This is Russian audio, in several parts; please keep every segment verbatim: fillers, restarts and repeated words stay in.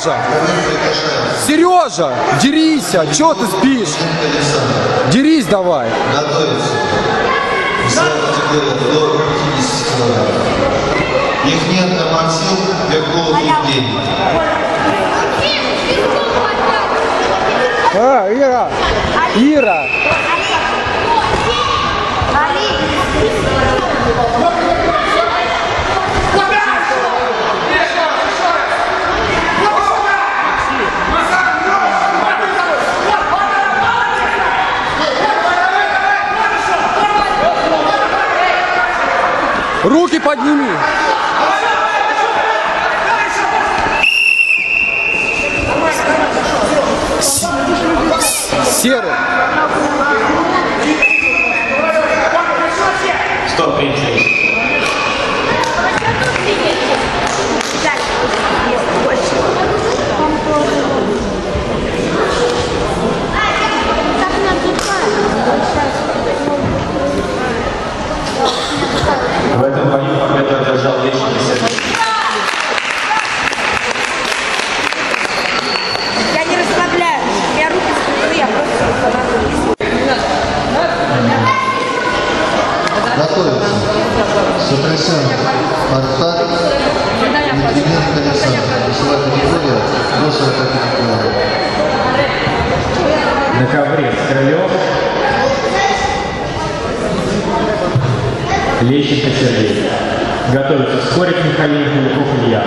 Сережа! Сережа! Дерись! Чего ты спишь? Дерись давай! Готовится. До пятидесяти килограммов. Ихненко Максим, Бекулов Евгений. А, Ира! Ира! Руки подними! Серый! Стоп, принцесс. В этом бою победу одержал Лещенко. Я не расслабляюсь. У меня руки скрыты, я просто расслабляюсь. Готовится. Сатрисян Артак. Ихненко Александр. Весовая категория до сорока пяти килограммов. На ковре Крылев. Лещенко Сергей. Готовится Скорик Михаил, Куликов Илья.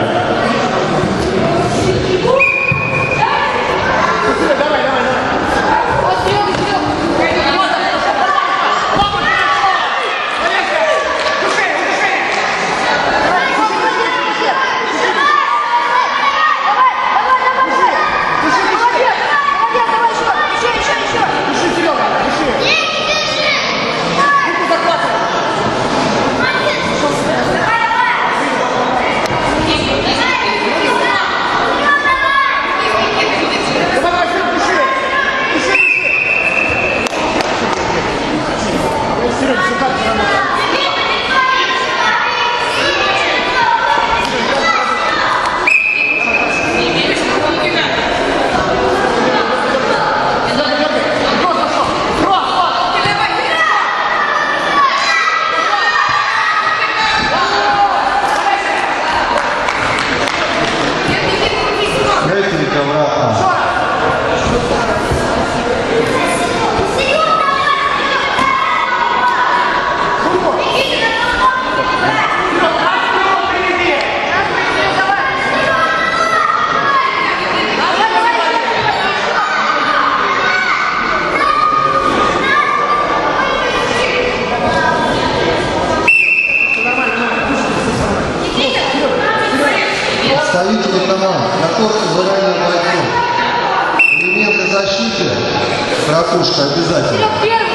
Представители команд. Готовьте заранее бойцов. Элементы защиты. Ракушка обязательно.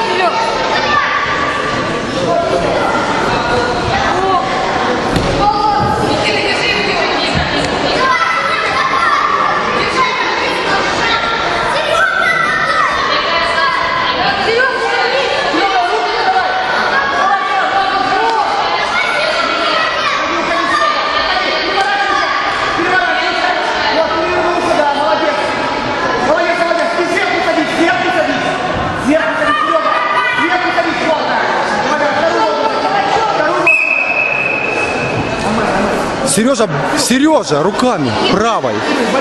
Сережа, Сережа, руками, правой.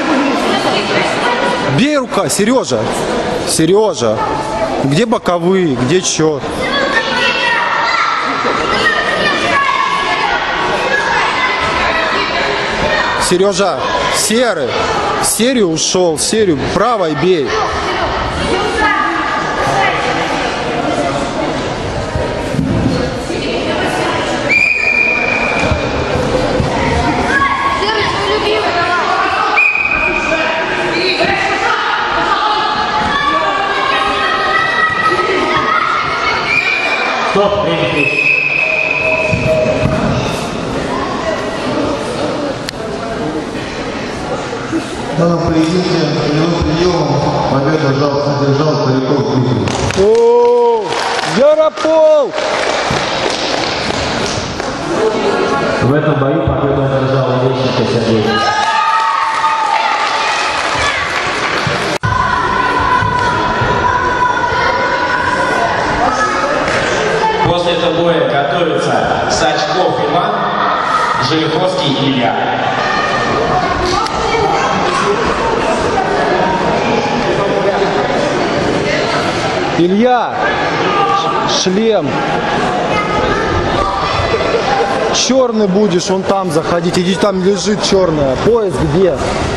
Бей рука, Сережа. Сережа. Где боковые, где чё? Сережа, серый. Серию ушел, серию правой бей. Стоп, время. В данном поединке прямым приемом победу одержал Стариков Дмитрий. О, Яропол! В этом бою победу одержал Лещенко Сергей. После этого боя готовится Сачков Иван, Желиховский Илья. Илья, шлем. Черный будешь, вон там заходить. Иди, там лежит черная. Пояс где?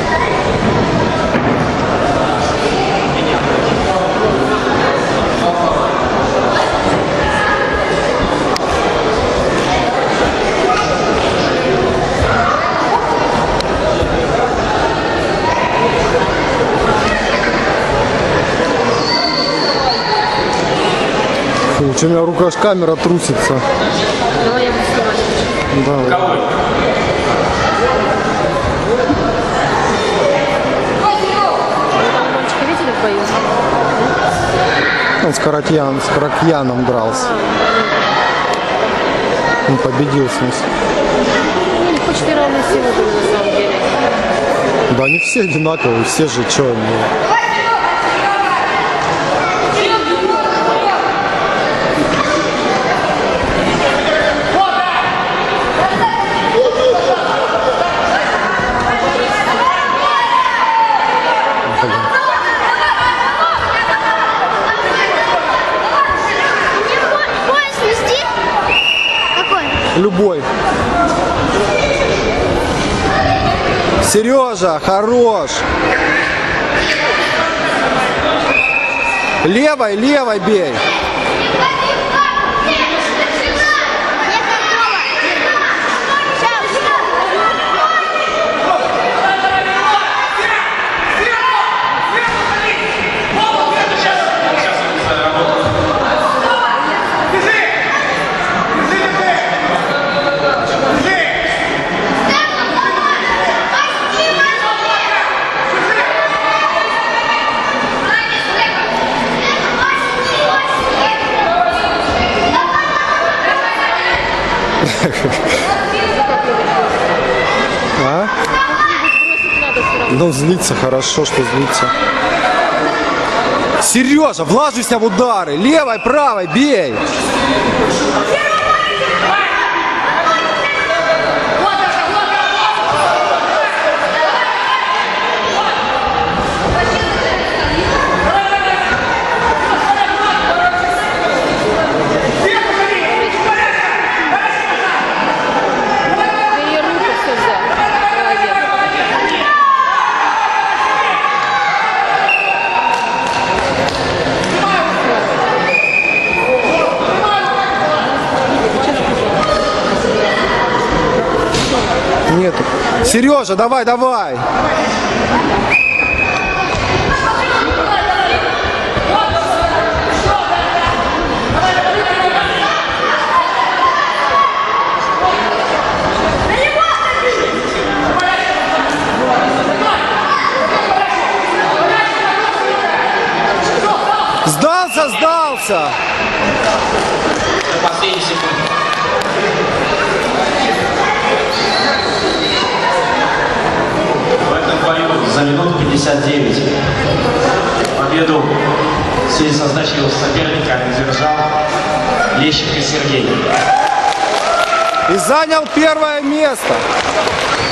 Фу, у меня рука аж камера трусится. Давай я буду снимать. Да. Кого? Мальчика видели в бою? Он с Каратьян, с Каратьяном дрался. Он победил, в смысле. Ну, не по четыре равные силы были на самом деле. Да они все одинаковые, все же что они. Пояс нести? Какой? Любой. Сережа, хорош. Левой, левой бей. А? Ну, злиться хорошо, что злиться. Сережа, влажуйся в удары. Левой, правой, бей. Нет. Сережа, давай, давай. Сдался, сдался. До последней секунды. В этом бою за минуту пятьдесят девять победу в связи со сдачей его соперника одержал Лещенко Сергей. И занял первое место.